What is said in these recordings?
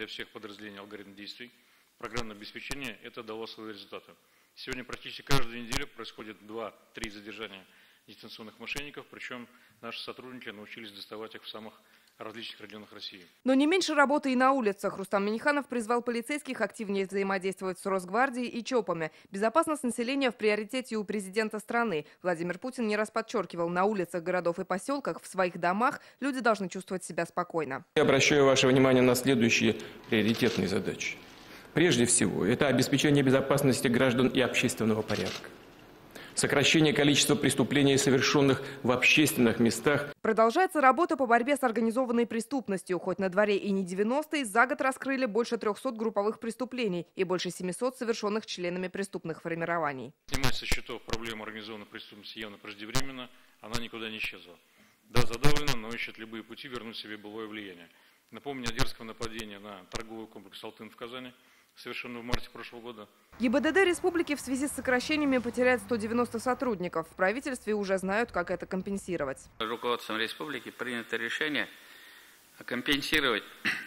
для всех подразделений алгоритм действий, программное обеспечение, это дало свои результаты. Сегодня практически каждую неделю происходит 2-3 задержания дистанционных мошенников, причем наши сотрудники научились доставать их в самых различных регионах России. Но не меньше работы и на улицах. Рустам Минниханов призвал полицейских активнее взаимодействовать с Росгвардией и ЧОПами. Безопасность населения в приоритете у президента страны. Владимир Путин не раз подчеркивал, на улицах городов и поселках, в своих домах люди должны чувствовать себя спокойно. Я обращаю ваше внимание на следующие приоритетные задачи. Прежде всего, это обеспечение безопасности граждан и общественного порядка. Сокращение количества преступлений, совершенных в общественных местах. Продолжается работа по борьбе с организованной преступностью. Хоть на дворе и не 90-е, за год раскрыли больше 300 групповых преступлений и больше 700 совершенных членами преступных формирований. Снимать со счетов проблему организованной преступности явно преждевременно, она никуда не исчезла. Да, задавлена, но ищет любые пути вернуть себе былое влияние. Напомню о дерзком нападении на торговый комплекс «Алтын» в Казани, совершенно в марте прошлого года. ГИБДД республики в связи с сокращениями потеряет 190 сотрудников. В правительстве уже знают, как это компенсировать. Руководством республики принято решение компенсировать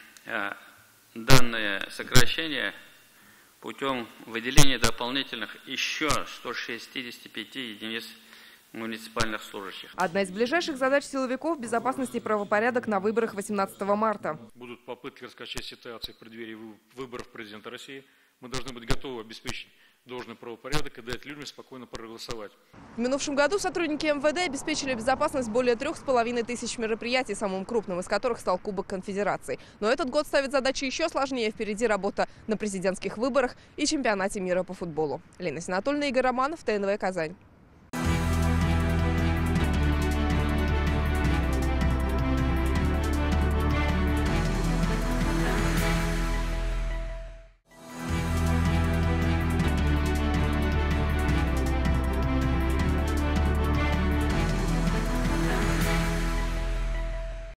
данное сокращение путем выделения дополнительных еще 165 единиц муниципальных служащих. Одна из ближайших задач силовиков – безопасность и правопорядок на выборах 18 марта. Будут попытки раскачать ситуацию в преддверии выборов президента России. Мы должны быть готовы обеспечить должный правопорядок и дать людям спокойно проголосовать. В минувшем году сотрудники МВД обеспечили безопасность более 3500 мероприятий, самым крупным из которых стал Кубок Конфедерации. Но этот год ставит задачи еще сложнее. Впереди работа на президентских выборах и чемпионате мира по футболу. Лена Синатольевна, Игорь Романов, ТНВ Казань.